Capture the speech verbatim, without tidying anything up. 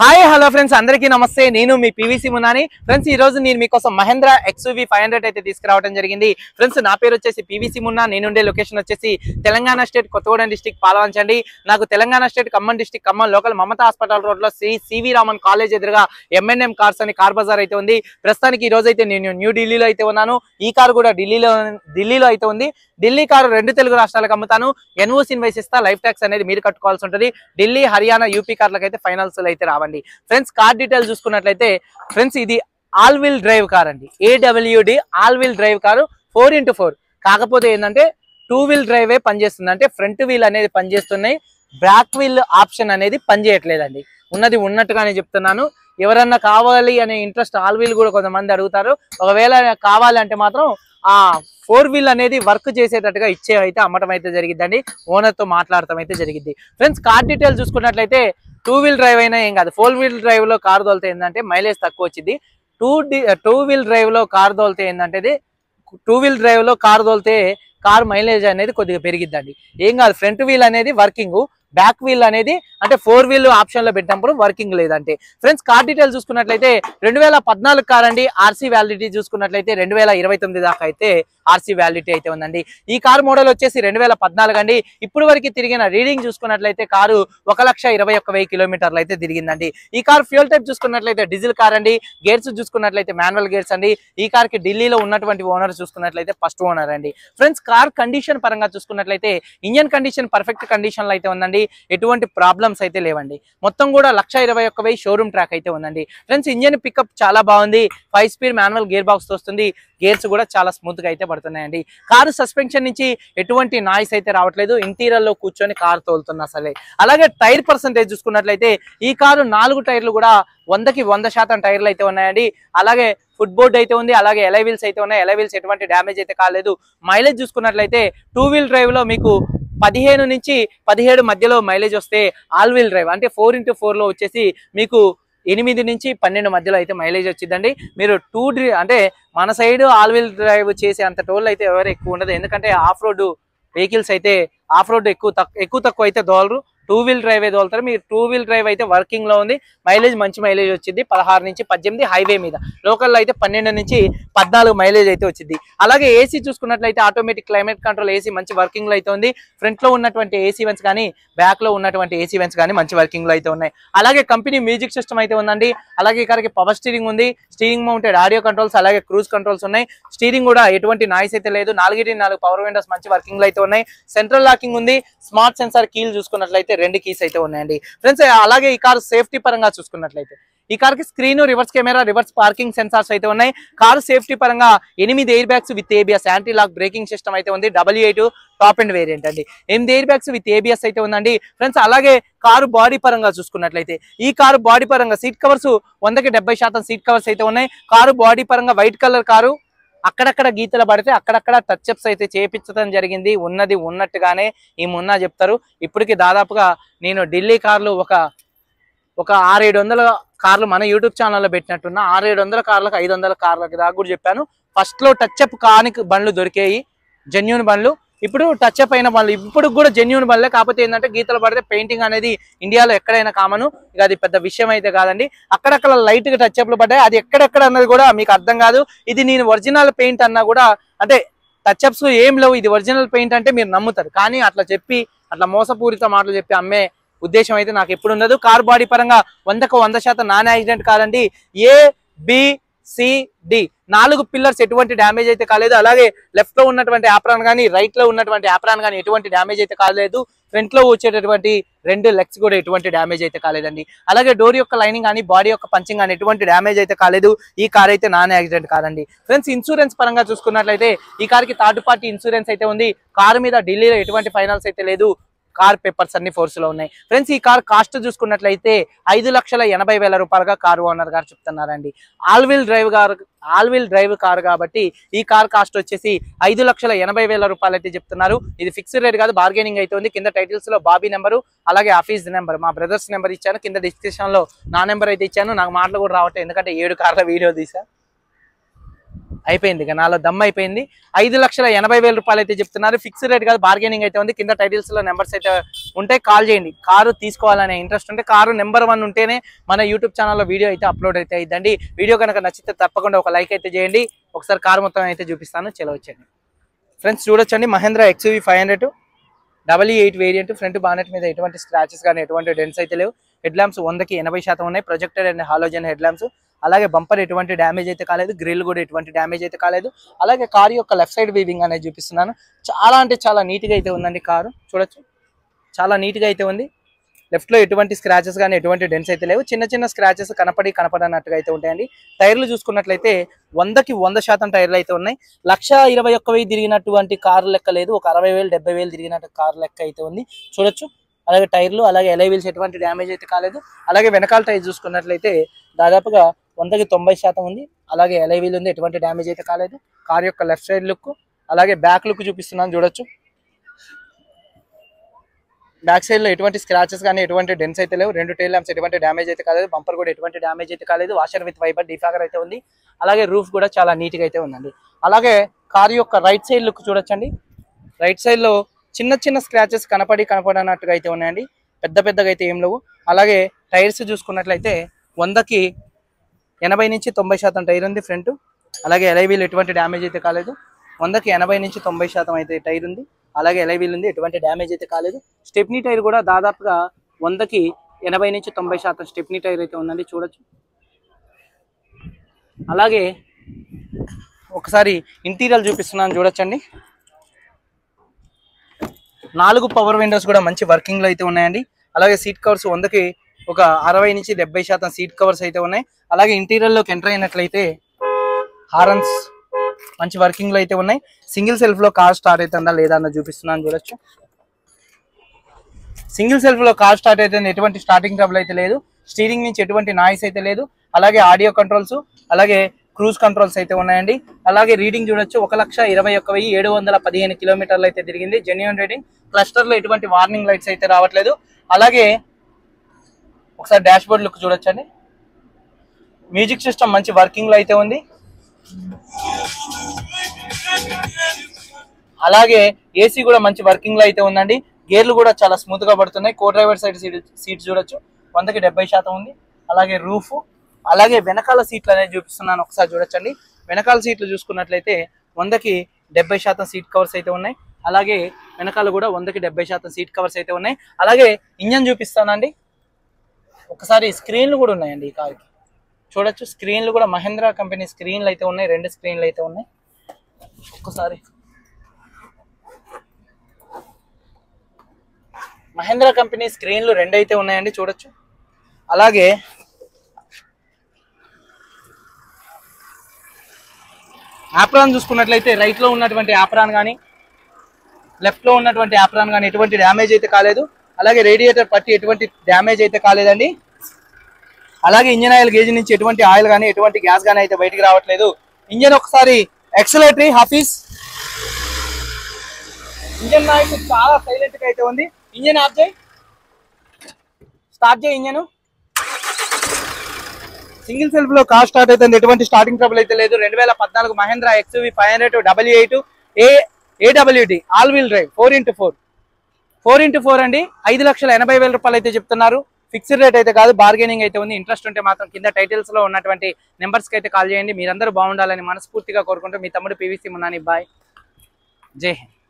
Hi hello friends అందరికీ నమస్తే. నేను మీ పీవీసీ మున్నాని. ఫ్రెండ్స్ ఈ రోజు నేను మీకోసం మహేంద్ర ఎక్స్యూవీ ఫైవ్ హండ్రెడ్ అయితే తీసుకురావడం జరిగింది. ఫ్రెండ్స్ నా పేరు వచ్చేసి పీవీసీ మున్నా. నేనుండే లొకేషన్ వచ్చేసి తెలంగాణ స్టేట్ కొత్తగూడెం డిస్టిక్ పాలవంచండి. నాకు Telangana state Khammam district Khammam local Mamata hospital road లో శ్రీ సివి రామన్ కాలేజ్ ఎదురుగా ఎంఎన్ఎం కార్స్ అని కార్ బజార్ అయితే ఉంది. ప్రస్తుతానికి ఈ రోజు అయితే నేను న్యూ ఢిల్లీలో అయితే ఉన్నాను. ఈ కారు కూడా ఢిల్లీలో ఢిల్లీలో అయితే ఉంది. ఢిల్లీ కారు రెండు తెలుగు రాష్ట్రాలకు అమ్ముతాను. ఎన్ఓసి ఇన్వైస్ ఇస్తా. లైఫ్ ట్యాక్స్ అనేది మీరు కట్టుకోవాల్సి ఉంటుంది. ఢిల్లీ హర్యానా యూపీ కార్లకు అయితే ఫైనల్స్ అయితే రావండి. ఫ్రెండ్స్ కార్ డీటెయిల్స్ చూసుకున్నట్లయితే ఫ్రెండ్స్ ఇది ఆల్ వీల్ డ్రైవ్ కార్ అండి. AWD all wheel drive car four into four. కాకపోతే ఏంటంటే టూ వీల్ డ్రైవే పనిచేస్తుంది. అంటే ఫ్రంట్ వీల్ అనేది పనిచేస్తున్నాయి, బ్యాక్ వీల్ ఆప్షన్ అనేది పనిచేయట్లేదండి. ఉన్నది ఉన్నట్టుగానే చెప్తున్నాను. ఎవరన్నా కావాలి అనే ఇంట్రెస్ట్ ఆల్ వీల్ కూడా కొంతమంది అడుగుతారు. ఒకవేళ కావాలి అంటే మాత్రం ఆ ఫోర్ వీల్ అనేది వర్క్ చేసేటట్టుగా ఇచ్చే అయితే అమ్మటం అయితే జరిగిద్దండి. ఓనర్ తో మాట్లాడటం అయితే జరిగింది. ఫ్రెండ్స్ కార్ డీటెయిల్స్ చూసుకున్నట్లయితే టూ వీల్ డ్రైవ్ అయినా ఏం కాదు. ఫోర్ వీల్ డ్రైవ్ లో కార్ తోలితే ఏంటంటే మైలేజ్ తక్కువ వచ్చింది. టూ టూ వీల్ డ్రైవ్ లో కార్ తోలితే ఏంటంటే టూ వీల్ డ్రైవ్ లో కార్ తోలితే కార్ మైలేజ్ అనేది కొద్దిగా పెరిగిద్దండి. ఏం కాదు, ఫ్రంట్ వీల్ అనేది వర్కింగ్, బ్యాక్ వీల్ అనేది అంటే ఫోర్ వీల్ ఆప్షన్ లో పెట్టినప్పుడు వర్కింగ్ లేదంటే. ఫ్రెండ్స్ కార్ డీటెయిల్స్ చూసుకున్నట్లయితే రెండు వేల పద్నాలుగు కార్ అండి. ఆర్సీ వ్యాలిడిటీ చూసుకున్నట్లయితే రెండు వేల ఇరవై తొమ్మిది దాకా అయితే ఆర్సీ వ్యాలిడిటీ అయితే ఉందండి. ఈ కార్ మోడల్ వచ్చేసి రెండు వేల పద్నాలుగు అండి. ఇప్పుడు వరకు తిరిగిన రీడింగ్ చూసుకున్నట్లయితే కారు ఒక లక్ష ఇరవై ఒక్క వెయ్యి కిలోమీటర్లు అయితే తిరిగిందండి. ఈ కార్ ఫ్యూల్ టైప్ చూసుకున్నట్లయితే డీజిల్ కార్ అండి. గేర్స్ చూసుకున్నట్లయితే మాన్యువల్ గేర్స్ అండి. ఈ కార్ కి ఢిల్లీలో ఉన్నటువంటి ఓనర్ చూసుకున్నట్లయితే ఫస్ట్ ఓనర్ అండి. ఫ్రెండ్స్ కార్ కండిషన్ పరంగా చూసుకున్నట్లయితే ఇంజన్ కండిషన్ పర్ఫెక్ట్ కండిషన్ లో అయితే ఉందండి. ఎటువంటి ప్రాబ్లమ్స్ అయితే లేవండి. మొత్తం కూడా లక్ష ఇరవై ఒక్క వెయ్యి షోరూమ్ ట్రాక్ అయితే ఉందండి. ఫ్రెండ్స్ ఇంజన్ పికప్ చాలా బాగుంది. Five speed manual gear box వస్తుంది. గేర్స్ కూడా చాలా స్మూత్ గా అయితే పడుతున్నాయండి. కారు సస్పెన్షన్ నుంచి ఎటువంటి నాయిస్ అయితే రావట్లేదు. ఇంటీరియర్ లో కూర్చొని కారు తోలుతున్నా సరే. అలాగే టైర్ పర్సెంటేజ్ చూసుకున్నట్లయితే ఈ కారు నాలుగు టైర్లు కూడా వందకి వంద శాతం టైర్లు అయితే ఉన్నాయండి. అలాగే ఫుట్ బోర్డ్ అయితే ఉంది. అలాగే ఎలై వీల్స్ అయితే ఉన్నాయి. ఎలై వీల్స్ ఎటువంటి డ్యామేజ్ అయితే కాలేదు. మైలేజ్ చూసుకున్నట్లయితే టూ వీల్ డ్రైవ్ లో మీకు పదిహేను నుంచి పదిహేడు మధ్యలో మైలేజ్ వస్తే ఆల్ వీల్ డ్రైవ్ అంటే ఫోర్ ఇంటూ ఫోర్ లో వచ్చేసి మీకు ఎనిమిది నుంచి పన్నెండు మధ్యలో అయితే మైలేజ్ వచ్చిందండి. మీరు టూ డ్రీ అంటే మన సైడ్ ఆల్ వీల్ డ్రైవ్ చేసే అంత టోల్ అయితే ఎవరు ఎక్కువ ఉండదు. ఎందుకంటే ఆఫ్ రోడ్ వెహికల్స్ అయితే ఆఫ్ రోడ్ ఎక్కువ తక్కువ ఎక్కువ తక్కువ అయితే దోలరు. టూ వీల్ డ్రైవ్ అయితే తోలుతారు. మీరు టూ వీల్ డ్రైవ్ అయితే వర్కింగ్ లో ఉంది. మైలేజ్ మంచి మైలేజ్ వచ్చింది. పదహారు నుంచి పద్దెనిమిది హైవే మీద, లోకల్లో అయితే పన్నెండు నుంచి పద్నాలుగు మైలేజ్ అయితే వచ్చింది. అలాగే ఏసీ చూసుకున్నట్లయితే ఆటోమేటిక్ క్లైమేట్ కంట్రోల్ ఏసీ మంచి వర్కింగ్ లో అయితే ఉంది. ఫ్రంట్ లో ఉన్నటువంటి ఏసీ వెన్స్ కానీ బ్యాక్ లో ఉన్నటువంటి ఏసీ వెన్స్ కానీ మంచి వర్కింగ్ లో అయితే ఉన్నాయి. అలాగే కంపెనీ మ్యూజిక్ సిస్టమ్ అయితే ఉందండి. అలాగే ఇక్కడికి పవర్ స్టీరింగ్ ఉంది. స్టీరింగ్ మౌంటెడ్ ఆడియో కంట్రోల్స్, అలాగే క్రూజ్ కంట్రోల్స్ ఉన్నాయి. స్టీరింగ్ కూడా ఎటువంటి నాయిస్ అయితే లేదు. నాలుగిటి నాలుగు పవర్ విండోస్ మంచి వర్కింగ్ లో అయితే ఉన్నాయి. సెంట్రల్ లాకింగ్ ఉంది. స్మార్ట్ సెన్సార్ కీలు చూసుకున్నట్లయితే రెండు కీస్ అయితే ఉన్నాయండి. ఫ్రెండ్స్ అలాగే ఈ కారు సేఫ్టీ పరంగా చూసుకున్నట్లయితే ఈ కార్ కి screen, reverse camera, reverse parking sensors అయితే ఉన్నాయి. కారు సేఫ్టీ పరంగా ఎనిమిది air bags with ABS anti lock braking system అయితే ఉంది. W eight top end variant అండి. ఎనిమిది ఎయిర్ బ్యాగ్స్ విత్ ఏబిఎస్ అయితే ఉందండి. ఫ్రెండ్స్ అలాగే కారు బాడీ పరంగా చూసుకున్నట్లయితే ఈ కారు బాడీ పరంగా సీట్ కవర్స్ వందకి డెబ్బై శాతం సీట్ కవర్స్ అయితే ఉన్నాయి. కారు బాడీ పరంగా వైట్ కలర్ కారు. అక్కడక్కడ గీతలు పడితే అక్కడక్కడ టచ్అప్స్ అయితే చేపించడం జరిగింది. ఉన్నది ఉన్నట్టుగానే ఈ మున్నా చెప్తారు. ఇప్పటికి దాదాపుగా నేను ఢిల్లీ కార్లు ఒక ఒక ఆరేడు వందల కార్లు మన యూట్యూబ్ ఛానల్లో పెట్టినట్టున్నా. ఆరేడు వందల కార్లకు ఐదు వందల కార్లకి దాకా కూడా చెప్పాను. ఫస్ట్ లో టచ్అప్ కాని బండ్లు దొరికాయి, జెన్యూన్ బండ్లు. ఇప్పుడు టచ్అప్ అయిన బండ్లు ఇప్పుడు కూడా జెన్యూన్ బండ్లే. కాకపోతే ఏంటంటే గీతలు పడితే పెయింటింగ్ అనేది ఇండియాలో ఎక్కడైనా కామను. ఇక అది పెద్ద విషయం అయితే కాదండి. అక్కడక్కడ లైట్ గా టచ్అప్లు పడ్డాయి. అది ఎక్కడెక్కడ అన్నది కూడా మీకు అర్థం కాదు. ఇది నేను ఒరిజినల్ పెయింట్ అన్నా కూడా అంటే టచ్అప్స్ ఏం లేవు, ఇది ఒరిజినల్ పెయింట్ అంటే మీరు నమ్ముతారు. కానీ అట్లా చెప్పి అట్లా మోసపూరిత మాటలు చెప్పి అమ్మే ఉద్దేశం అయితే నాకు ఎప్పుడు ఉండదు. కార్ బాడీ పరంగా వందకు వంద శాతం నాన్ యాక్సిడెంట్ కాదండి. ఏ బి సి డి నాలుగు పిల్లర్స్ ఎటువంటి డ్యామేజ్ అయితే కాలేదు. అలాగే లెఫ్ట్ లో ఉన్నటువంటి యాప్రాన్ కానీ రైట్ లో ఉన్నటువంటి యాప్రాన్ కానీ ఎటువంటి డ్యామేజ్ అయితే కాలేదు. ఫ్రంట్ లో వచ్చేటటువంటి రెండు లెగ్స్ కూడా ఎటువంటి డ్యామేజ్ అయితే కాలేదండి. అలాగే డోర్ యొక్క లైనింగ్ కానీ బాడీ యొక్క పంచింగ్ కానీ ఎటువంటి డ్యామేజ్ అయితే కాలేదు. ఈ కార్ అయితే నాన్ యాక్సిడెంట్ కాదండి. ఫ్రెండ్స్ ఇన్సూరెన్స్ పరంగా చూసుకున్నట్లయితే ఈ కార్కి థర్డ్ పార్టీ ఇన్సూరెన్స్ అయితే ఉంది. కారు మీద ఢిల్లీలో ఎటువంటి ఫైనాన్స్ అయితే లేదు. కార్ పేపర్స్ అన్ని ఫోర్స్ లో ఉన్నాయి. ఫ్రెండ్స్ ఈ కార్ కాస్ట్ చూసుకున్నట్లయితే ఐదు లక్షల ఎనభై వేల రూపాయలుగా కారు ఓనర్ గారు చెప్తున్నారండి. ఆల్ వీల్ డ్రైవ్ గారు ఆల్ వీల్ డ్రైవ్ కార్ కాబట్టి ఈ కార్ కాస్ట్ వచ్చేసి ఐదు లక్షల ఎనభై వేల రూపాయలు అయితే చెప్తున్నారు. ఇది ఫిక్స్డ్ రేట్ కాదు, బార్గెనింగ్ అయితే ఉంది. కింద టైటిల్స్ లో బాబీ నెంబరు, అలాగే ఆఫీస్ నెంబర్, మా బ్రదర్స్ నెంబర్ ఇచ్చాను. కింద డిస్క్రిప్షన్ లో నా నెంబర్ అయితే ఇచ్చాను. నాకు మాటలు కూడా రావట్లేదు, ఎందుకంటే ఏడు కార్ల వీడియో తీసా. అయిపోయింది, ఇక నాలో దమ్ అయిపోయింది. ఐదు లక్షల ఎనభై వేల రూపాయలు అయితే చెప్తున్నారు. ఫిక్స్డ్ రేట్ కాదు, బార్గెనింగ్ అయితే ఉంది. కింద టైటిల్స్ లో నెంబర్స్ అయితే ఉంటే కాల్ చేయండి. కారు తీసుకోవాలనే ఇంట్రెస్ట్ ఉంటే, కారు నెంబర్ వన్ ఉంటేనే మన యూట్యూబ్ ఛానల్లో వీడియో అయితే అప్లోడ్ అయితే అయిద్దండి. వీడియో కనుక నచ్చితే తప్పకుండా ఒక లైక్ అయితే చేయండి. ఒకసారి కారు మొత్తం అయితే చూపిస్తాను, చలో వచ్చండి. ఫ్రెండ్స్ చూడొచ్చండి, Mahindra XUV five hundred double eight variant. Front bonnet మీద ఎటువంటి స్క్రాచెస్ కానీ ఎటువంటి డెన్స్ అయితే లేవు. హెడ్ ల్యాంప్స్ వందకి ఎనభై శాతం ఉన్నాయి. Projector and halogen head lamps. అలాగే బంపర్ ఎటువంటి డ్యామేజ్ అయితే కాలేదు. గ్రిల్ కూడా ఎటువంటి డ్యామేజ్ అయితే కాలేదు. అలాగే కారు యొక్క లెఫ్ట్ సైడ్ వీవింగ్ అనేది చూపిస్తున్నాను. చాలా అంటే చాలా నీట్గా అయితే ఉందండి కారు. చూడొచ్చు, చాలా నీట్గా అయితే ఉంది. లెఫ్ట్లో ఎటువంటి స్క్రాచెస్ కానీ ఎటువంటి డెన్స్ అయితే లేవు. చిన్న చిన్న స్క్రాచెస్ కనపడి కనపడనట్టుగా అయితే ఉంటాయండి. టైర్లు చూసుకున్నట్లయితే వందకి వంద శాతం టైర్లు అయితే ఉన్నాయి. లక్ష ఇరవై ఒక్క వెయ్యి తిరిగినటువంటి కారు లెక్క లేదు, ఒక అరవై వేలు డెబ్బై వేలు తిరిగినట్టు కారు లెక్క అయితే ఉంది. చూడొచ్చు, అలాగే టైర్లు అలాగే ఎలై వీల్స్ ఎటువంటి డ్యామేజ్ అయితే కాలేదు. అలాగే వెనకాల టైర్ చూసుకున్నట్లయితే దాదాపుగా వందకి తొంభై శాతం ఉంది. అలాగే ఎలై వీల్ ఉంది, ఎటువంటి డ్యామేజ్ అయితే కాలేదు. కారు యొక్క లెఫ్ట్ సైడ్ లుక్ అలాగే బ్యాక్ లుక్ చూపిస్తున్నాను, చూడొచ్చు. బ్యాక్ సైడ్ లో ఎటువంటి స్క్రాచెస్ కానీ ఎటువంటి డెన్స్ అయితే లేవు. రెండు టైల్ ల్యాంప్స్ ఎటువంటి డ్యామేజ్ అయితే కాలేదు. బంపర్ కూడా ఎటువంటి డ్యామేజ్ అయితే కాలేదు. వాషర్ విత్ వైపర్ డిఫాగర్ అయితే ఉంది. అలాగే రూఫ్ కూడా చాలా నీట్ గా అయితే ఉందండి. అలాగే కారు యొక్క రైట్ సైడ్ లుక్ చూడొచ్చండి. రైట్ సైడ్ లో చిన్న చిన్న స్క్రాచెస్ కనపడి కనపడనట్టుగా అయితే ఉన్నాయండి, పెద్ద పెద్దగా అయితే ఏం లేవు. అలాగే టైర్స్ చూసుకున్నట్లయితే వందకి ఎనభై నుంచి తొంభై శాతం టైర్ ఉంది ఫ్రంట్. అలాగే ఎలై వీల్ ఎటువంటి డ్యామేజ్ అయితే కాలేదు. వందకి ఎనభై నుంచి తొంభై శాతం అయితే టైర్ ఉంది. అలాగే ఎలై వీల్ ఉంది, ఎటువంటి డ్యామేజ్ అయితే కాలేదు. స్టెప్నీ టైర్ కూడా దాదాపుగా వందకి ఎనభై నుంచి తొంభై శాతం స్టెప్నీ టైర్ అయితే ఉందండి, చూడొచ్చు. అలాగే ఒకసారి ఇంటీరియర్ చూపిస్తున్నాను, చూడొచ్చండి. నాలుగు పవర్ విండోస్ కూడా మంచి వర్కింగ్ లో అయితే ఉన్నాయండి. అలాగే సీట్ కవర్స్ వందకి ఒక అరవై నుంచి డెబ్బై శాతం సీట్ కవర్స్ అయితే ఉన్నాయి. అలాగే ఇంటీరియర్ లోకి ఎంటర్ అయినట్లయితే హారన్స్ మంచి వర్కింగ్ లో అయితే ఉన్నాయి. సింగిల్ సెల్ఫ్ లో కార్ స్టార్ట్ అవుతుందా లేదా అన్న చూపిస్తున్నాను, చూడొచ్చు. సింగిల్ సెల్ఫ్ లో కార్ స్టార్ట్ అయితే ఎటువంటి స్టార్టింగ్ ట్రబుల్ అయితే లేదు. స్టీరింగ్ నుంచి ఎటువంటి నాయిస్ అయితే లేదు. అలాగే ఆడియో కంట్రోల్స్ అలాగే క్రూజ్ కంట్రోల్స్ అయితే ఉన్నాయండి. అలాగే రీడింగ్ చూడొచ్చు, ఒక లక్ష ఇరవై ఒక్క వెయ్యి ఏడు వందల పదిహేను కిలోమీటర్లు అయితే తిరిగింది. Genuine reading. క్లస్టర్ లో ఎటువంటి వార్నింగ్ లైట్స్ అయితే రావట్లేదు. అలాగే ఒకసారి డాష్ బోర్డ్ లుక్ చూడొచ్చండి. మ్యూజిక్ సిస్టమ్ మంచి వర్కింగ్ లో అయితే ఉంది. అలాగే ఏసీ కూడా మంచి వర్కింగ్ లో అయితే ఉందండి. గేర్లు కూడా చాలా స్మూత్ గా పడుతున్నాయి. Co driver side seat seat చూడొచ్చు, వందకి డెబ్బై శాతం ఉంది. అలాగే రూఫ్ అలాగే వెనకాల సీట్లు అనేది చూపిస్తున్నాను, ఒకసారి చూడొచ్చండి. వెనకాల సీట్లు చూసుకున్నట్లయితే వందకి డెబ్బై శాతం సీట్ కవర్స్ అయితే ఉన్నాయి. అలాగే వెనకాల కూడా వందకి డెబ్బై శాతం సీట్ కవర్స్ అయితే ఉన్నాయి. అలాగే ఇంజన్ చూపిస్తానండి. ఒకసారి స్క్రీన్లు కూడా ఉన్నాయండి ఈ కార్కి, చూడొచ్చు. స్క్రీన్లు కూడా మహేంద్ర కంపెనీ స్క్రీన్లు అయితే ఉన్నాయి, రెండు స్క్రీన్లు అయితే ఉన్నాయి. ఒక్కసారి మహేంద్ర కంపెనీ స్క్రీన్లు రెండు అయితే ఉన్నాయండి, చూడొచ్చు. అలాగే ఆప్రాన్ చూసుకున్నట్లయితే రైట్ లో ఉన్నటువంటి ఆప్రాన్ కానీ లెఫ్ట్ లో ఉన్నటువంటి ఆప్రాన్ కానీ ఎటువంటి డ్యామేజ్ అయితే కాలేదు. అలాగే రేడియేటర్ పట్టి ఎటువంటి డ్యామేజ్ అయితే కాలేదండి. అలాగే ఇంజన్ ఆయిల్ గేజ్ నుంచి ఎటువంటి ఆయిల్ కానీ ఎటువంటి గ్యాస్ కానీ అయితే బయటికి రావట్లేదు. ఇంజన్ ఒకసారి ఎక్సలేటరీ హాఫీస్ ఇంజన్ నాయిస్ చాలా సైలెంట్ గా అయితే ఉంది. ఇంజన్ ఆఫ్ చేయి, స్టార్ట్ చేయి ఇంజన్. సింగిల్ సెల్ఫ్ లో కార్ స్టార్ట్ అవుతుంది, ఎటువంటి స్టార్టింగ్ ట్రబుల్ అయితే లేదు. రెండు వేల పద్నాలుగు Mahindra XUV five hundred W eight A AWD all wheel drive four into four four into four అండి. ఐదు లక్షల ఎనభై వేల రూపాయలు అయితే చెప్తున్నారు. ఫిక్స్డ్ రేట్ అయితే కాదు, బార్గెనింగ్ అయితే ఉంది. ఇంట్రెస్ట్ ఉంటే మాత్రం కింద టైటిల్స్ లో ఉన్నటువంటి నెంబర్స్ కి అయితే కాల్ చేయండి. మీరందరూ బాగుండాలని మనస్ఫూర్తిగా కోరుకుంటూ మీ తమ్ముడు పీవీసీ మున్నాని. బాయ్, జై హింద్.